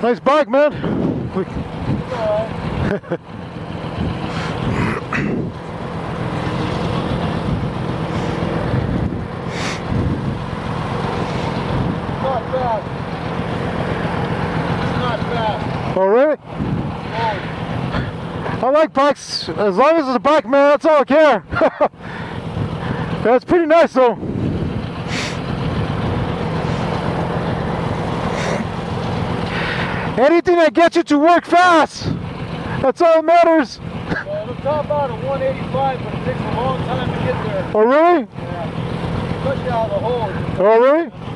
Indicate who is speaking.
Speaker 1: Nice bike, man.
Speaker 2: Not fast. It's not fast.
Speaker 1: Oh, really? I like bikes. As long as it's a bike, man, that's all I care. Yeah, it's pretty nice, though. Anything that gets you to work fast. That's all that matters.
Speaker 2: Well, the top out at 185, but it takes a long time to get there.
Speaker 1: Oh, really?
Speaker 2: Yeah. Especially out of the hole.
Speaker 1: Oh, really?